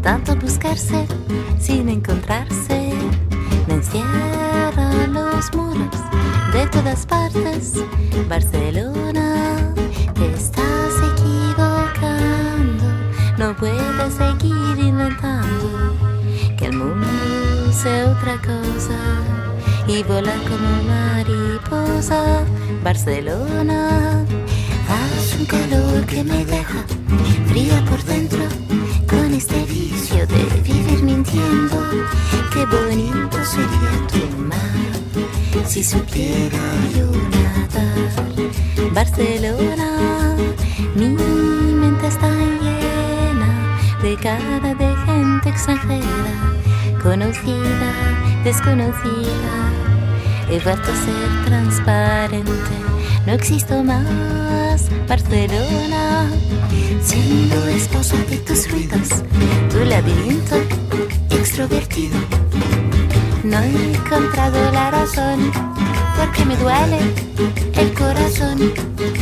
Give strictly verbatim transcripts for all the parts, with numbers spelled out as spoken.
tanto buscarse sin encontrarse. Me encierran los muros de todas partes. Barcelona, te estás equivocando. No puedes seguir inventando que el mundo sea otra cosa y volar como mariposa. Barcelona, hace un calor que me deja fría por dentro, con este vicio de vivir mintiendo. Qué bonito sería tu mar si supiera yo nadar. Barcelona, mi mente está llena de cara de gente extranjera, conocida, desconocida. He vuelto a ser transparente, no existo más. Barcelona, siendo esposa de tus ruidos, tu laberinto extrovertido. No he encontrado la razón, porque me duele el corazón,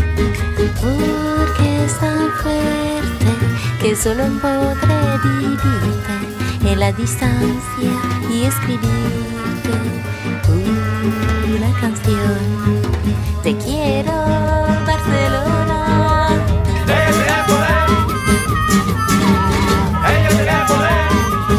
porque es tan fuerte que solo podré vivirte en la distancia y escribirte una canción. Te quiero, Barcelona. Ella tiene poder. Ella tiene poder.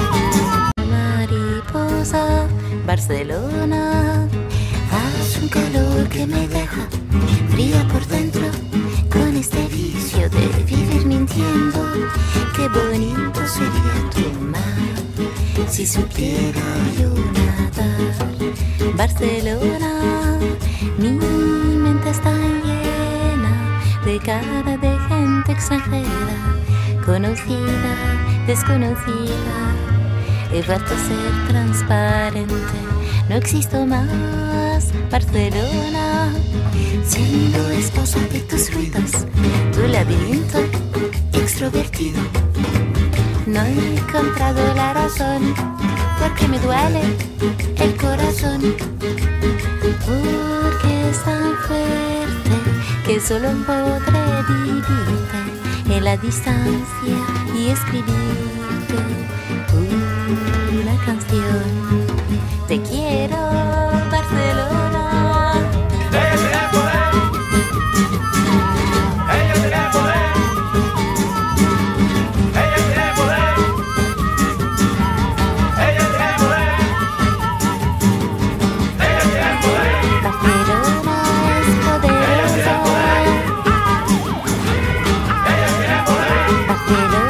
Mariposa, Barcelona, hace un calor que me deja fría por dentro, con este vicio de vivir mintiendo. Qué bonito sería tu mar si supiera yo nadar. Barcelona, mi mente está llena de cara de gente extranjera, conocida, desconocida. He vuelto a ser transparente, no existo más. Barcelona, siendo esposa de tus ruidos, tu laberinto extrovertido. No he encontrado la razón, porque me duele el corazón, porque es tan fuerte que solo podré vivirte en la distancia y escribirte una canción. Te quiero, Barcelona. Ella tiene poder. Ella tiene poder. Ella tiene poder. Ella tiene poder. Ella tiene poder. Barcelona es poderosa. Ella tiene poder. Barcelona